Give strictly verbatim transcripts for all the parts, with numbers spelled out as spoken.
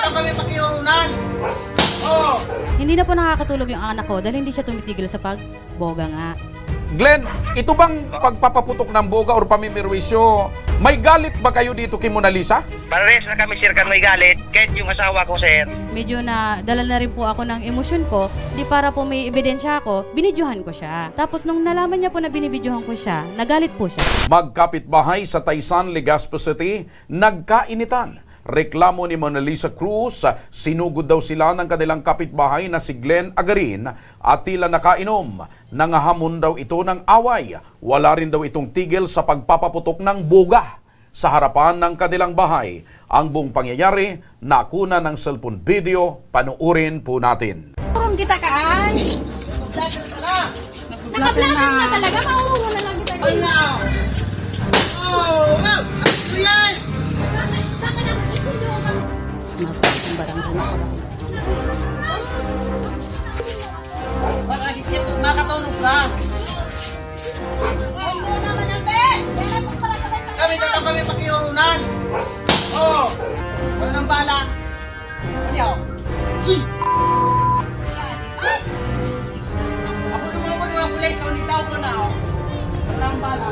daw kami makiunan. Oh. Hindi na po nakakatulog yung anak ko dahil hindi siya tumitigil sa pagboga nga. Glenn, ito bang pagpapaputok ng boga or pamimirwisyo, may galit ba kayo dito kay Mona Lisa? Parehas na kami, sir, kan may galit. Kahit yung asawa ko, sir. Medyo na dala na rin po ako ng emosyon ko, di para po may ebidensya ako, binidyohan ko siya. Tapos nung nalaman niya po na binibidyohan ko siya, nagalit po siya. Magkapitbahay sa Taysan, Legazpi City, nagkainitan. Reklamo ni Mona Lisa Cruz, sinugod daw sila ng kanilang kapitbahay na si Glenn Agarin at tila nakainom. Nangahamon daw ito ng away. Wala rin daw itong tigil sa pagpapaputok ng boga sa harapan ng kanilang bahay. Ang buong pangyayari, nakuna ng cellphone video, panuurin po natin. Turun kita kaan. Naka-vlog na talaga, mauulo na lang kita. Ay na! Oh, wow! Ano yan? Baka na ikulong ang... Para hindi ito makatunog ka. Kami na daw kami makiunan. Oh! Wala nang bala. Ano yun? Ako naman mo mga kulay sa ulitaw ko na. Wala nang bala.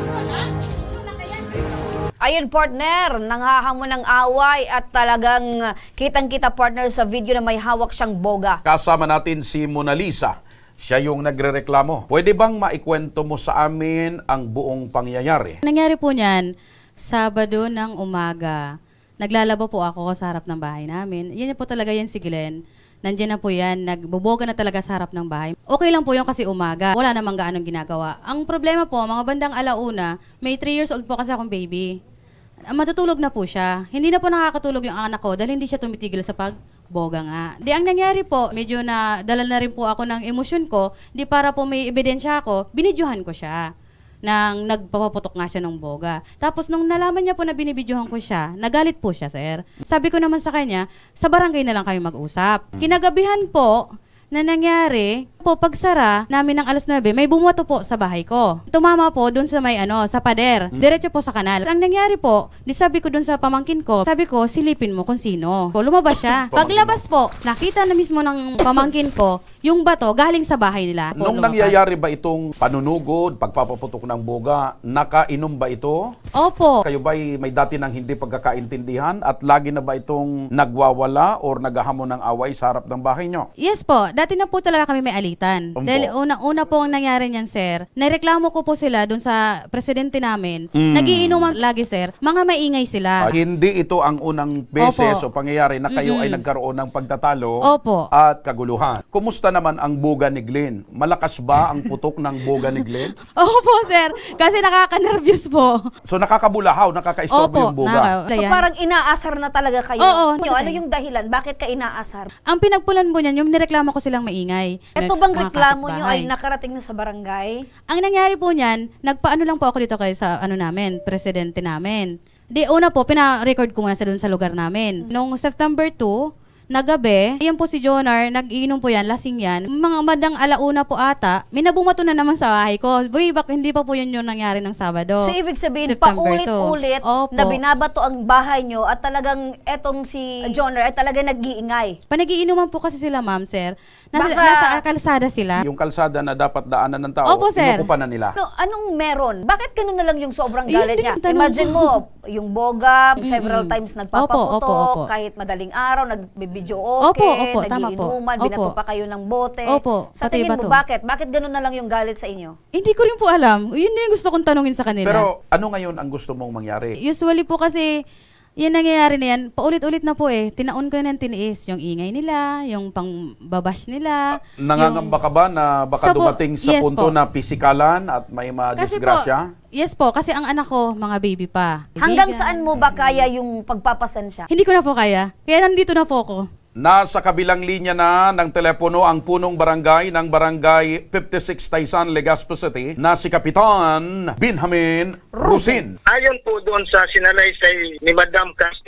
Ayun, partner, nanghahamon ng away at talagang kitang-kita, partner, sa video na may hawak siyang boga. Kasama natin si Mona Lisa. Siya yung nagrereklamo. Pwede bang maikwento mo sa amin ang buong pangyayari? Nangyari po niyan, Sabado ng umaga. Naglalaba po ako sa harap ng bahay namin. Yan po talaga yan si Glenn. Nandiyan na po yan, nagbuboga na talaga sa harap ng bahay. Okay lang po yung kasi umaga. Wala namang gaanong ginagawa. Ang problema po, mga bandang alauna, may three years old po kasi akong baby. Matutulog na po siya. Hindi na po nakakatulog yung anak ko dahil hindi siya tumitigil sa pagboga nga. Di ang nangyari po, medyo na dala na rin po ako ng emosyon ko, di para po may ebidensya ako, binidyohan ko siya. Nang nagpapaputok nga siya ng boga. Tapos nung nalaman niya po na binibidyohan ko siya, nagalit po siya, sir. Sabi ko naman sa kanya, sa barangay na lang kayo mag-usap. Kinagabihan po na nangyari, po pagsara namin ng alas nuwebe, may bumoto po sa bahay ko. Tumama po dun sa may ano, sa pader. Diretso po sa kanal. Ang nangyari po, di sabi ko dun sa pamangkin ko, sabi ko, silipin mo kung sino. Lumabas siya. Paglabas po, nakita na mismo ng pamangkin ko, yung bato galing sa bahay nila. Po, Nung lumabas. nangyayari ba itong panunugod, pagpapaputok ng boga, nakainom ba ito? Opo. Kayo ba may dati ng hindi pagkakaintindihan at lagi na ba itong nagwawala or naghahamon ng away sa harap ng bahay nyo? Yes po, dati na po talaga kami may alitan. Umpo. Dahil una-una po ang nangyari niyan, sir. Nareklamo ko po sila dun sa presidente namin. Mm. Nagiinuman lagi, sir. Mga maingay sila. Ah, hindi ito ang unang beses Opo. o pangyayari na kayo Mm-mm. ay nagkaroon ng pagtatalo Opo. at kaguluhan. Kumusta naman ang boga ni Glenn? Malakas ba ang putok ng boga ni Glenn? Opo, sir. Kasi nakaka-nervous po. So nakakabulahaw, nakaka-istorbo yung boga. So parang inaasar na talaga kayo. Oo. Ano, ano yung dahilan? Bakit ka inaasar? Ang pinagpulan po niyan, yung nireklamo ko silang maingay. Ito bang Mga reklamo nyo kapitbahay. ay nakarating na sa barangay? Ang nangyari po niyan, nagpaano lang po ako dito kay sa ano namin, presidente namin. Di una po, pina-record ko muna sa doon sa lugar namin. Noong September two, na gabi, yan po si Jonar, nag-iinom po yan, lasing yan. Mga madang alauna po ata, may nabumato na naman sa bahay ko. Boy, bak, hindi pa po yun yung nangyari ng Sabado. So, ibig sabihin, September paulit-ulit two. na Opo. binabato ang bahay nyo at talagang etong si Jonar ay talagang nag-iingay. Panagiinuman po kasi sila, ma'am, sir. Nasa, Baka- nasa kalsada sila. Yung kalsada na dapat daanan ng tao, Opo, sir. inukupan na nila. Ano, anong meron? Bakit ganun na lang yung sobrang Yun galit din niya? ang tanong Imagine ko. mo, yung boga, several Mm-mm. times nagpapaputok, Opo, opo, opo. kahit madaling araw, nagbibidyo Opo, okay, opo, tama po. nagiinuman, Opo. binato pa kayo ng bote. Opo, Sa pati tingin mo, bato. bakit? Bakit ganun na lang yung galit sa inyo? Hindi ko rin po alam. Yun din yung gusto kong tanungin sa kanila. Pero ano ngayon ang gusto mong mangyari? Usually po kasi, yan nangyayari na yan, paulit-ulit na po eh. Tinaon ko na ng tiniis. Yung ingay nila, yung pangbabash nila. Nangangamba ka ba na baka Sa po- dumating sa yes punto po. na pisikalan at may Kasi madisgrasya? po, yes po, kasi ang anak ko, mga baby pa. Hanggang Kaibigan. saan mo ba kaya yung pagpapasan siya? Hindi ko na po kaya. Kaya nandito na po ako. Nasa kabilang linya na ng telepono ang punong barangay ng barangay fifty-six Taysan, Legazpi City na si Kapitan Benjamin Rusin. Ayon po doon sa sinalaysay ni Madam Castro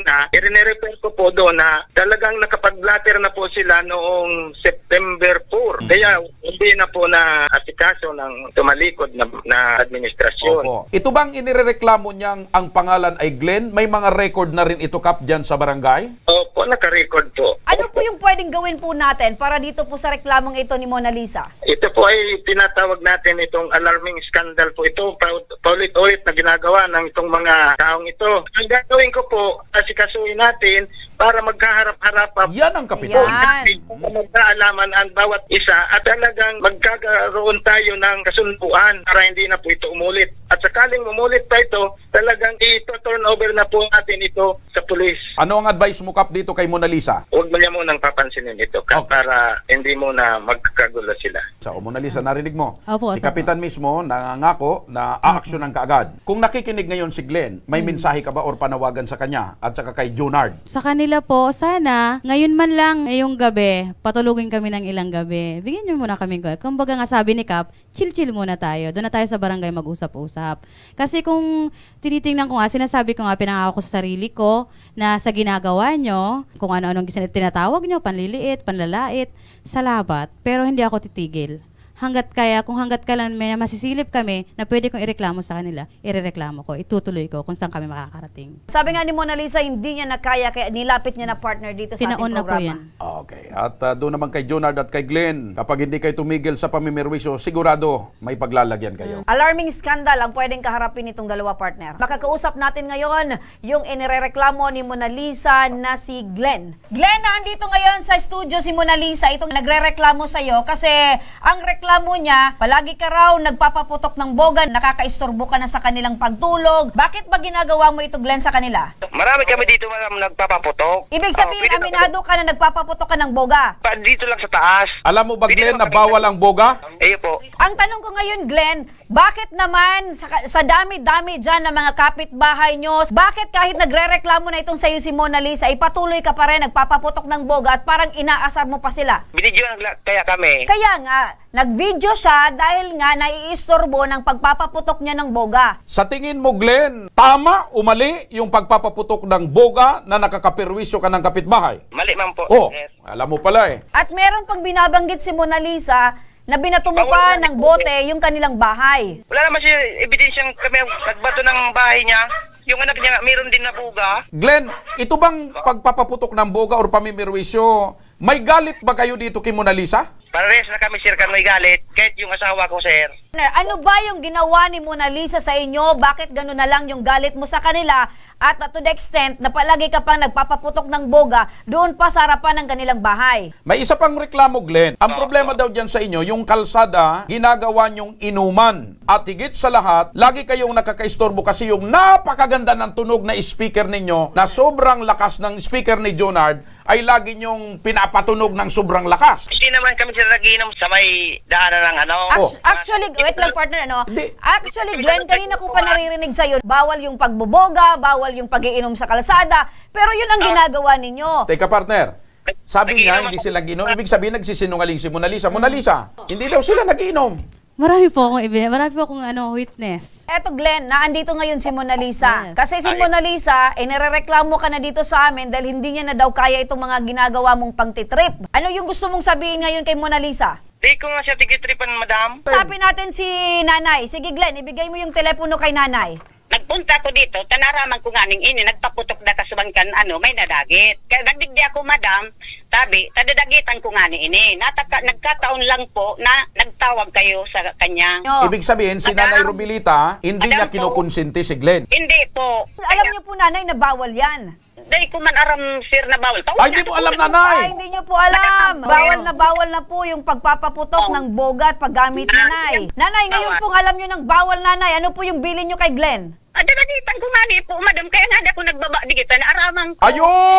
na, i-refer ko po doon na talagang nakapag-blatter na po sila noong September four. Kaya hindi na po na asikaso ng tumalikod na, na administrasyon. Opo. Ito bang inirereklamo niyang ang pangalan ay Glenn? May mga record na rin ito, Kap, dyan sa barangay? Opo, naka-record po. Ano po yung pwedeng gawin po natin para dito po sa reklamong ito ni Mona Lisa? Ito po ay tinatawag natin itong alarming scandal po. Ito pa- paulit-ulit na ginagawa ng itong mga taong ito. Ang gagawin ko po, asikasuhin natin para magkaharap-harap. Yan ang kapitol. Yan. Magkaalaman ang bawat isa at talagang magkakaroon tayo ng kasunduan para hindi na po ito umulit. At sakaling umulit pa ito, talagang ito-turn over na po natin ito sa pulis. Ano ang advice mo, Kap, dito kay Mona Lisa? Huwag mo niya munang papansinin ito Kap, Okay. para hindi muna magkakagulo sila. Sa Mona Lisa, narinig mo? Opo, Si opo. Kapitan mismo nangangako na aaksyonan ka agad. Kung nakikinig ngayon si Glenn, may mensahe ka ba or panawagan sa kanya at saka kay Junard? Sa kanila po, sana, ngayon man lang, ngayong gabi, patulugin kami ng ilang gabi. Bigyan nyo muna kami. Kumbaga nga sabi ni Kap, chill-chill muna tayo. Doon na tayo sa barangay mag-usap-usap. Kasi kung tinitingnan ko nga, sinasabi ko nga, pinangako ko sa sarili ko na sa ginagawa nyo, kung ano-anong tinatawag nyo, panliliit, panlalait, salamat. Pero hindi ako titigil. Hanggat kaya, kung hanggat kailan may masisilip kami na pwede kong ireklamo sa kanila, irereklamo ko, itutuloy ko kung saan kami makakarating. Sabi nga ni Mona Lisa, hindi niya nakaya kaya nilapit niya na partner dito sa ating Tinaon na po programa. yan. Okay. At uh, doon naman kay Junard at kay Glenn, kapag hindi kayo tumigil sa pamimirwisyo, sigurado may paglalagyan kayo. Alarming scandal ang pwedeng kaharapin itong dalawa partner. Makakausap natin ngayon yung inirereklamo ni Mona Lisa na si Glenn. Glenn, naandito ngayon sa studio si Mona Lisa, itong nagrereklamo sa'yo kasi ang reklamo niya, palagi ka raw nagpapaputok ng boga, nakakaistorbo ka na sa kanilang pagtulog. Bakit ba ginagawa mo ito, Glenn, sa kanila? Marami kami dito mga nagpapaputok. Ibig Oh, sabihin, pwede aminado ka na nagpapaputok ka ng boga. Pa, dito lang sa taas. Alam mo ba, Pwede Glenn, na naman kami- bawal ang boga? Ayun po. Ang tanong ko ngayon, Glenn, bakit naman sa, sa dami-dami dyan ng mga kapitbahay nyo, bakit kahit nagre-reklamo na itong sa'yo si Mona Lisa, ipatuloy ka pa rin, nagpapaputok ng boga at parang inaasar mo pa sila? Binidyoan kaya kami. Kaya nga, nag-video siya dahil nga naiistorbo ng pagpapaputok niya ng boga. Sa tingin mo, Glenn, tama o mali yung pagpapaputok ng boga na nakakapirwisyo ka ng kapitbahay? Mali man po. Oh, Sir. alam mo pala eh. At meron pang binabanggit si Mona Lisa na binato mo Bawal pa na ng ni- bote yung kanilang bahay. Wala naman siya ebidensyang kami nagbato ng bahay niya. Yung anak niya, mayroon din na buga. Glenn, ito bang pagpapaputok ng boga or pamimirwisyo, may galit ba kayo dito kay Mona Lisa? Pares na kami, sir, kami galit. Kahit yung asawa ko, sir. Ano ba yung ginawa ni Mona Lisa sa inyo? Bakit gano'n na lang yung galit mo sa kanila? At to the extent na palagi ka pang nagpapaputok ng boga doon pa sa harapan ng kanilang bahay. May isa pang reklamo, Glenn. Ang problema daw dyan sa inyo, yung kalsada, ginagawa nyong inuman. At higit sa lahat, lagi kayong nakakaistorbo kasi yung napakaganda ng tunog na speaker ninyo, na sobrang lakas ng speaker ni Junard, ay lagi nyong pinapatunog ng sobrang lakas. Hindi naman kami sir nagiinom sa may daanan ng ano. Oh. Actu- Actually, wait lang partner, ano? Hindi. Actually, Glenn, kanina ko pa naririnig sa'yo, bawal yung pagboboga, bawal yung pag-iinom sa kalsada, pero yun ang ginagawa ninyo. Teka, partner. Sabi niya, Nagiinom hindi ako. sila ginom. Ibig sabihin, nagsisinungaling si Mona Lisa. Mona Lisa, hindi daw sila nagiinom. Marami po akong ibi, marami po akong ano, witness. Eto Glenn, naandito ngayon si Mona Lisa. Yes. Kasi si Mona Lisa, eh, nirereklamo ka na dito sa amin dahil hindi niya na daw kaya itong mga ginagawa mong pangtitrip. Ano yung gusto mong sabihin ngayon kay Mona Lisa? Di ko nga siya tigitripan, madam. Sabi natin si Nanay. Sige Glenn, ibigay mo yung telepono kay Nanay. Nagpunta ko dito, tanaraman ko nga ning ini, nagpaputok na kasubangkan, ano, may nadagit. Kaya nagdigdi ako, madam, tabi, tadadagitan ko nga ni ini. Nataka, nagkataon lang po na nagtawag kayo sa kanya. No. Ibig sabihin, si Madam. Nanay Rubilita, hindi Madam niya po. kinukonsinti si Glenn. Hindi po. Alam niyo po Nanay na bawal yan. Dahil ko man aram, sir, na bawal. Ay, hindi mo alam, Nanay! Ay, hindi niyo po alam. Bawal na bawal na po yung pagpapaputok ng boga at paggamit ni Nanay. Nanay, ngayon pong alam niyo ng bawal Nanay, ano po yung bilin niyo kay Glenn? Ah, dadagitan ko nga ni po, madam. Kaya nga ako nagbaba digitan na aramang ko.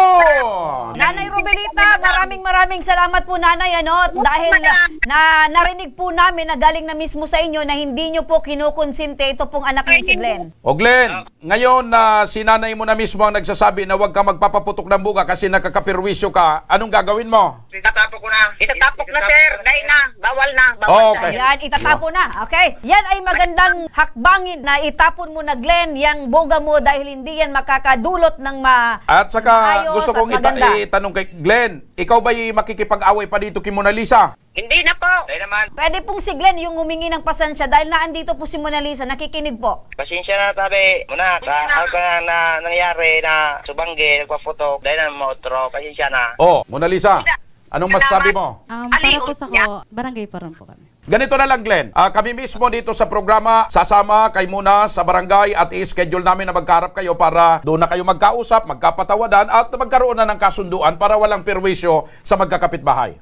Ayun! Nanay Rubilita, maraming maraming salamat po Nanay, ano, dahil na narinig po namin na galing na mismo sa inyo na hindi niyo po kinukonsinte ito pong anak niyo si Glenn. O Glenn, ngayon na si nanay mo na mismo ang nagsasabi na huwag ka magpapaputok ng buga kasi nakakapirwisyo ka, anong gagawin mo? Itatapok ko na. Itatapok na, sir. Dahil na. Bawal na. Bawal Oh, na. okay. Yan, itatapo na, okay? Yan ay magandang hakbangin na itapon mo na Glenn Glenn yang boga mo dahil hindi yan makakadulot ng ma At saka maayos gusto at kong ita- maganda. itanong kay Glenn, ikaw ba'y makikipag-away pa dito kay Mona Lisa? Hindi na po. Dahil naman, Pwede pong si Glenn yung humingi ng pasensya dahil naandito po si Mona Lisa, nakikinig po. pasensya na tabi muna sa ano ka na nangyari na subangge, nagpaputok, dahil na mautro, pasensya na. Oh, Mona Lisa, anong masasabi mo? Um, para po sa ko, barangay pa rin po kami. Ganito na lang, Glenn. Ah, kami mismo dito sa programa, sasama kay Mona sa barangay at i-schedule namin na magkaharap kayo para doon na kayo magkausap, magkapatawadan at magkaroon na ng kasunduan para walang perwisyo sa magkakapitbahay.